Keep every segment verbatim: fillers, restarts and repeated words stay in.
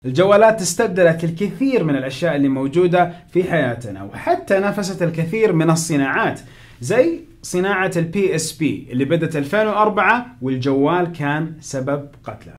الجوالات استبدلت الكثير من الأشياء اللي موجودة في حياتنا، وحتى نافست الكثير من الصناعات، زي صناعة البي اس بي اللي بدت ألفين وأربعة والجوال كان سبب قتله.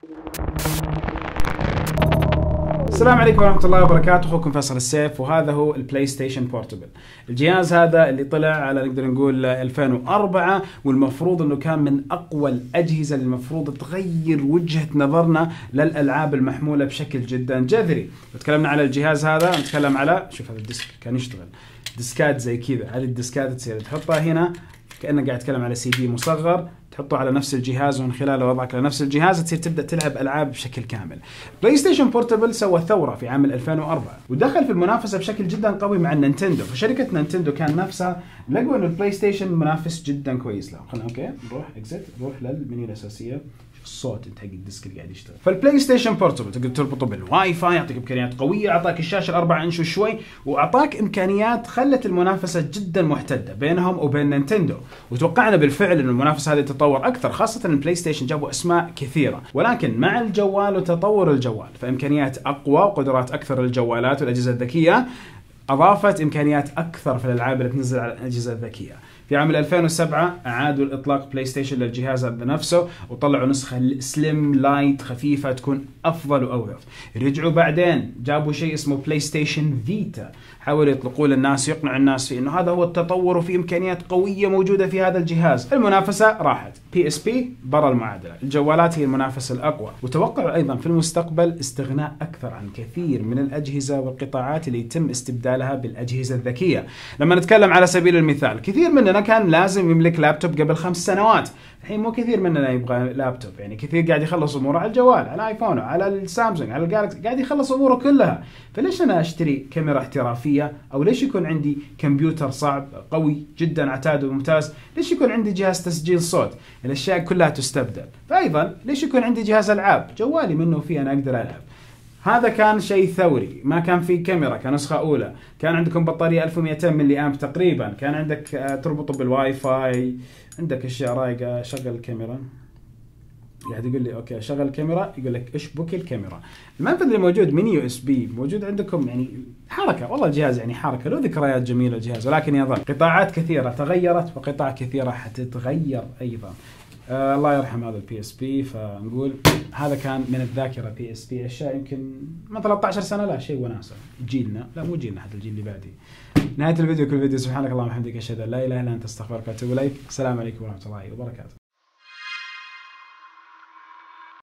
السلام عليكم ورحمة الله وبركاته، أخوكم فيصل السيف، وهذا هو البلاي ستيشن بورتبل. الجهاز هذا اللي طلع على نقدر نقول ألفين وأربعة، والمفروض أنه كان من أقوى الأجهزة اللي المفروض تغير وجهة نظرنا للألعاب المحمولة بشكل جدا جذري. وتكلمنا على الجهاز هذا، نتكلم على شوف هذا الديسك كان يشتغل ديسكات زي كذا. هذه الديسكات تصير تحطها هنا كأنك قاعد تتكلم على سي دي مصغر، تحطه على نفس الجهاز، ومن خلاله وضعك على نفس الجهاز تصير تبدأ تلعب ألعاب بشكل كامل. بلاي ستيشن بورتبل سوى ثورة في عام ألفين وأربعة، ودخل في المنافسة بشكل جدا قوي مع النينتندو. فشركة نينتندو كان نفسها لقوا إنه البلاي ستيشن منافس جدا كويس له. خلينا أوكي نروح إكزيت، نروح للمنيو الأساسية. الصوت انت حق الديسك اللي قاعد يشتغل. فالبلاي ستيشن بورتبل تقدر تربطه بالواي فاي، يعطيك امكانيات قويه، اعطاك الشاشه الأربعة انش وشوي، واعطاك امكانيات خلت المنافسه جدا محتده بينهم وبين نينتندو. وتوقعنا بالفعل ان المنافسه هذه تتطور اكثر، خاصه ان البلاي ستيشن جابوا اسماء كثيره، ولكن مع الجوال وتطور الجوال فامكانيات اقوى وقدرات اكثر للجوالات والاجهزه الذكيه اضافت امكانيات اكثر في الالعاب اللي تنزل على الاجهزه الذكيه. في عام ألفين وسبعة أعادوا الإطلاق بلاي ستيشن للجهاز بنفسه، وطلعوا نسخة سليم لايت خفيفة تكون أفضل وأوظف. رجعوا بعدين جابوا شيء اسمه بلاي ستيشن فيتا، حاولوا يطلقوا للناس، يقنعوا الناس في إنه هذا هو التطور وفي إمكانيات قوية موجودة في هذا الجهاز. المنافسة راحت، بي اس بي برا المعادلة، الجوالات هي المنافسة الأقوى. وتوقعوا أيضا في المستقبل استغناء أكثر عن كثير من الأجهزة والقطاعات اللي يتم استبدالها بالأجهزة الذكية. لما نتكلم على سبيل المثال، كثير مننا كان لازم يملك لابتوب قبل خمس سنوات، الحين مو كثير مننا يبغى لابتوب، يعني كثير قاعد يخلص اموره على الجوال، على ايفونه، على السامسونج، على الجالكسي، قاعد يخلص اموره كلها. فليش انا اشتري كاميرا احترافيه؟ او ليش يكون عندي كمبيوتر صعب قوي جدا عتاد وممتاز؟ ليش يكون عندي جهاز تسجيل صوت؟ الاشياء كلها تستبدل. فايضا ليش يكون عندي جهاز العاب؟ جوالي منه فيه انا اقدر العب. هذا كان شيء ثوري، ما كان في كاميرا كنسخة أولى، كان عندكم بطارية ألف ومئتين ملي أمب تقريبا، كان عندك تربطه بالواي فاي، عندك أشياء رايقة. شغل الكاميرا، قاعد يقول لي أوكي شغل الكاميرا، يقول لك اشبك الكاميرا. المنفذ اللي موجود من يو اس بي موجود عندكم، يعني حركة والله الجهاز يعني حركة، له ذكريات جميلة الجهاز، ولكن يظل قطاعات كثيرة تغيرت وقطاع كثيرة حتتغير أيضا. آه الله يرحم هذا البي اس بي. فنقول هذا كان من الذاكره بي اس بي، اشياء يمكن من ثلاثة عشر سنه، لا شيء وناسه جيلنا، لا مو جيلنا، حتى الجيل اللي بعدي. نهايه الفيديو كل فيديو سبحانك اللهم وبحمدك اشهد ان لا اله الا انت استغفرك واتوب اليك. السلام عليكم ورحمه الله وبركاته.